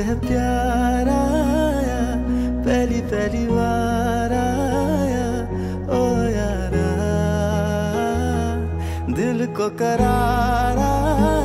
है प्यार आया, पहली पहली बार आया ओ यारा, दिल को करार आया।